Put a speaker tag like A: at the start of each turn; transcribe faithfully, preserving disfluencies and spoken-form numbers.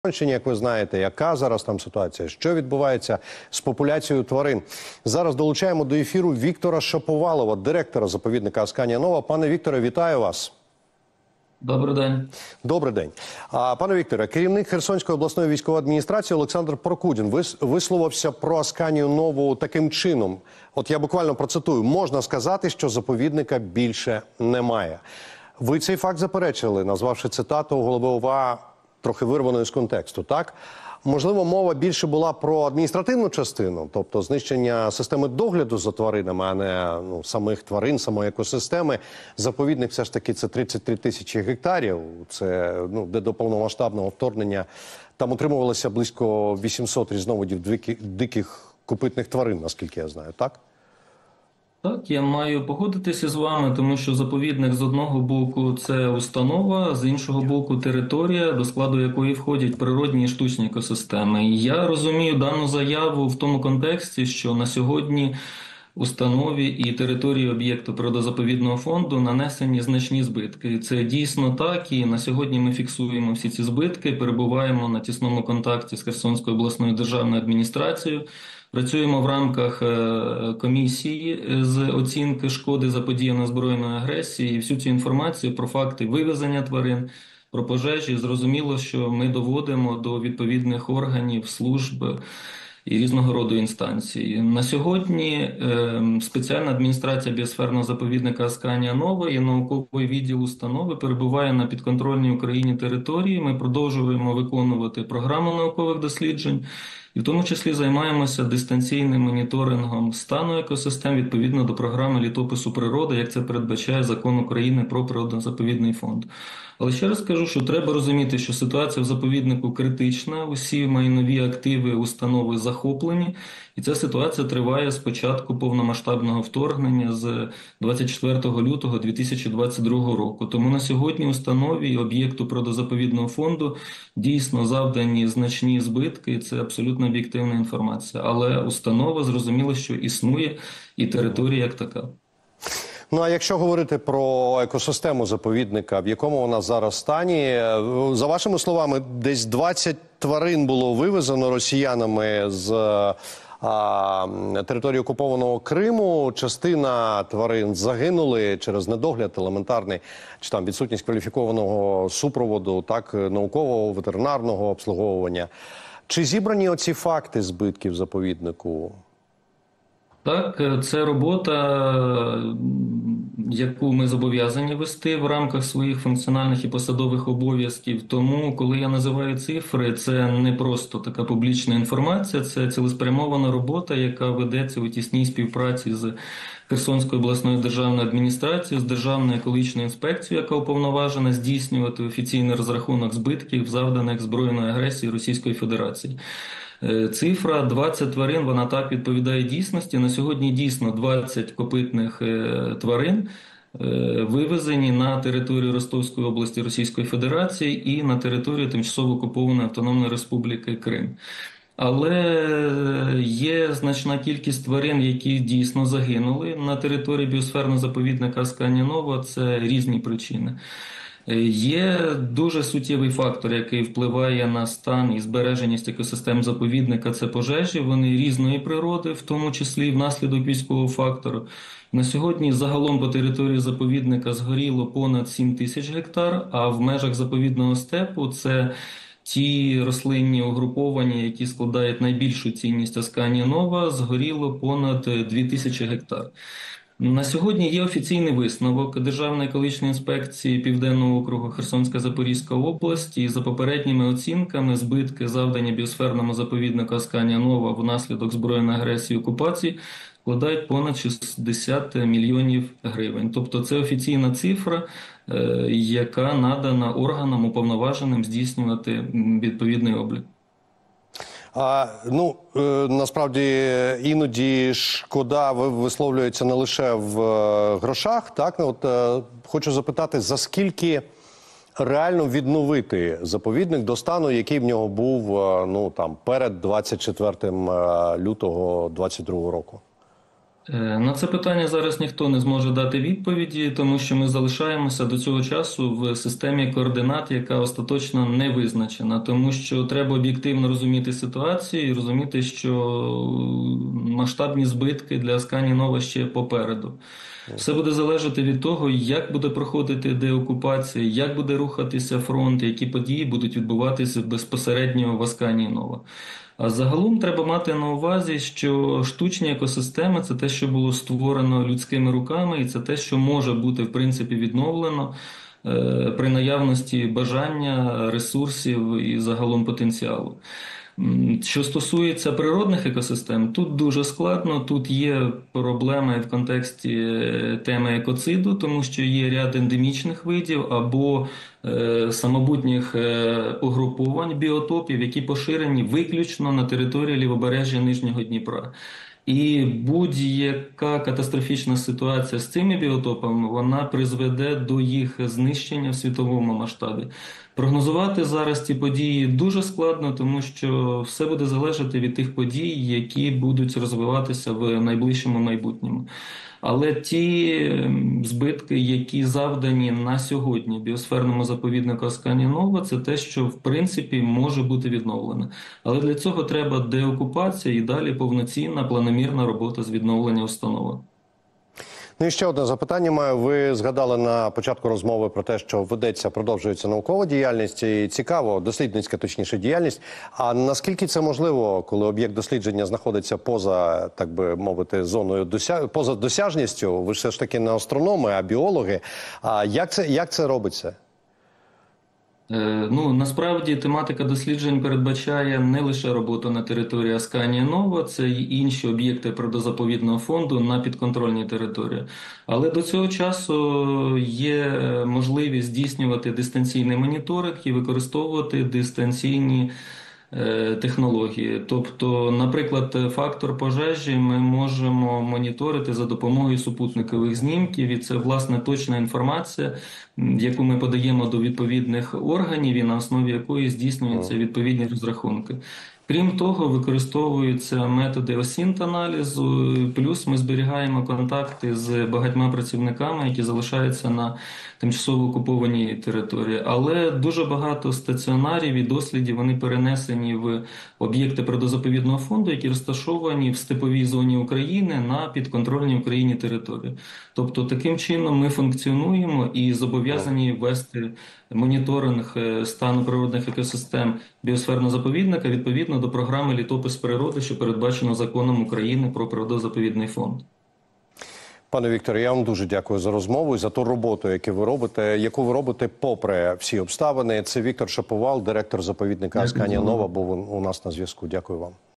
A: Як ви знаєте, яка зараз там ситуація, що відбувається з популяцією тварин. Зараз долучаємо до ефіру Віктора Шаповалова, директора заповідника Асканія Нова. Пане Вікторе, вітаю вас.
B: Добрий день.
A: Добрий день. А, пане Вікторе, керівник Херсонської обласної військової адміністрації Олександр Прокудін висловився про Асканію Нову таким чином. От я буквально процитую. Можна сказати, що заповідника більше немає. Ви цей факт заперечили, назвавши цитату голови ОВА трохи вирваною з контексту, так? Можливо, мова більше була про адміністративну частину, тобто знищення системи догляду за тваринами, а не ну, самих тварин, самої екосистеми. Заповідник все ж таки це тридцять три тисячі гектарів, це ну, де до повномасштабного вторгнення там утримувалося близько вісімсот різновидів диких копитних тварин, наскільки я знаю, так?
B: Так, я маю погодитися з вами, тому що заповідник з одного боку це установа, з іншого боку територія, до складу якої входять природні і штучні екосистеми. І я розумію дану заяву в тому контексті, що на сьогодні установі і території об'єкту природозаповідного фонду нанесені значні збитки. І це дійсно так, і на сьогодні ми фіксуємо всі ці збитки, перебуваємо на тісному контакті з Херсонською обласною державною адміністрацією. Працюємо в рамках комісії з оцінки шкоди заподіяної збройної агресії. І всю цю інформацію про факти вивезення тварин, про пожежі, зрозуміло, що ми доводимо до відповідних органів, служб і різного роду інстанцій. На сьогодні спеціальна адміністрація біосферного заповідника Асканія Нова і науковий відділ установи перебуває на підконтрольній Україні території. Ми продовжуємо виконувати програму наукових досліджень. І в тому числі займаємося дистанційним моніторингом стану екосистем відповідно до програми літопису природи, як це передбачає Закон України про природно-заповідний фонд. Але ще раз кажу, що треба розуміти, що ситуація в заповіднику критична, усі майнові активи установи захоплені, і ця ситуація триває з початку повномасштабного вторгнення з двадцять четвертого лютого дві тисячі двадцять другого року. Тому на сьогодні установі і об'єкту природозаповідного фонду дійсно завдані значні збитки, і це абсолютно об'єктивна інформація. Але установа зрозуміла, що існує і територія як така.
A: Ну, а якщо говорити про екосистему заповідника, в якому вона зараз стані, за вашими словами, десь двадцять тварин було вивезено росіянами з а, території окупованого Криму. Частина тварин загинули через недогляд елементарний, чи там відсутність кваліфікованого супроводу, так, наукового, ветеринарного обслуговування. Чи зібрані оці факти збитків заповіднику?
B: Так, це робота, яку ми зобов'язані вести в рамках своїх функціональних і посадових обов'язків. Тому, коли я називаю цифри, це не просто така публічна інформація, це цілеспрямована робота, яка ведеться у тісній співпраці з Херсонською обласною державною адміністрацією, з Державною екологічною інспекцією, яка уповноважена здійснювати офіційний розрахунок збитків, завданих збройною агресією Російської Федерації. Цифра двадцять тварин, вона так відповідає дійсності. На сьогодні дійсно двадцять копитних тварин вивезені на територію Ростовської області Російської Федерації і на територію тимчасово окупованої Автономної Республіки Крим. Але є значна кількість тварин, які дійсно загинули на території біосферного заповідника Асканія Нова. Це різні причини. Є дуже суттєвий фактор, який впливає на стан і збереженість екосистем заповідника – це пожежі. Вони різної природи, в тому числі і внаслідок військового фактору. На сьогодні загалом по території заповідника згоріло понад сім тисяч гектар, а в межах заповідного степу – це ті рослинні угруповання, які складають найбільшу цінність Асканія Нова, згоріло понад дві тисячі гектар. На сьогодні є офіційний висновок Державної екологічної інспекції Південного округу Херсонська Запорізька область, і за попередніми оцінками збитки, завдані біосферному заповіднику Асканія Нова внаслідок збройної агресії і окупації, складають понад шістдесят мільйонів гривень. Тобто це офіційна цифра, яка надана органам уповноваженим здійснювати відповідний облік.
A: А, ну, е, насправді, іноді шкода висловлюється не лише в е, грошах, так? От, е, хочу запитати, за скільки реально відновити заповідник до стану, який в нього був е, ну, там, перед двадцять четвертим лютого двадцять другого року?
B: Е, На це питання зараз ніхто не зможе дати відповіді, тому що ми залишаємося до цього часу в системі координат, яка остаточно не визначена. Тому що треба об'єктивно розуміти ситуацію і розуміти, що масштабні збитки для Асканії Нова ще попереду. Все буде залежати від того, як буде проходити деокупація, як буде рухатися фронт, які події будуть відбуватися безпосередньо в Асканії Нова. А загалом треба мати на увазі, що штучні екосистеми – це те, що було створено людськими руками, і це те, що може бути, в принципі, відновлено е, при наявності бажання, ресурсів і загалом потенціалу. М, Що стосується природних екосистем, тут дуже складно, тут є проблеми в контексті е, теми екоциду, тому що є ряд ендемічних видів або е, самобутніх е, угруповань біотопів, які поширені виключно на території лівобережжя Нижнього Дніпра. І будь-яка катастрофічна ситуація з цими біотопами, вона призведе до їх знищення в світовому масштабі. Прогнозувати зараз ці події дуже складно, тому що все буде залежати від тих подій, які будуть розвиватися в найближчому майбутньому. Але ті ем, збитки, які завдані на сьогодні біосферному заповіднику Асканія Нова, це те, що в принципі може бути відновлено. Але для цього треба деокупація і далі повноцінна планомірна робота з відновлення установи.
A: Ну і ще одне запитання маю. Ви згадали на початку розмови про те, що ведеться, продовжується наукова діяльність і цікаво, дослідницька, точніше, діяльність. А наскільки це можливо, коли об'єкт дослідження знаходиться поза, так би мовити, зоною дося... поза досяжністю? Ви ж все ж таки не астрономи, а біологи. А як це, як це робиться?
B: Е, Ну, насправді тематика досліджень передбачає не лише роботу на території Асканія Нова, це й інші об'єкти природозаповідного фонду на підконтрольній території. Але до цього часу є можливість здійснювати дистанційний моніторинг і використовувати дистанційні е, технології. Тобто, наприклад, фактор пожежі ми можемо моніторити за допомогою супутникових знімків, і це, власне, точна інформація, м, яку ми подаємо до відповідних органів і на основі якої здійснюються відповідні розрахунки. Крім того, використовуються методи осінт-аналізу, плюс ми зберігаємо контакти з багатьма працівниками, які залишаються на тимчасово окупованій території. Але дуже багато стаціонарів і дослідів вони перенесені в об'єкти природозаповідного фонду, які розташовані в степовій зоні України на підконтрольній Україні території. Тобто таким чином ми функціонуємо і зобов'язані вести моніторинг е, стану природних екосистем біосферного заповідника відповідно до програми «Літопис природи», що передбачено законом України про природозаповідний фонд.
A: Пане Вікторе, я вам дуже дякую за розмову і за ту роботу, яку ви робите, яку ви робите попри всі обставини. Це Віктор Шаповал, директор заповідника Асканія Нова, був у нас на зв'язку. Дякую вам.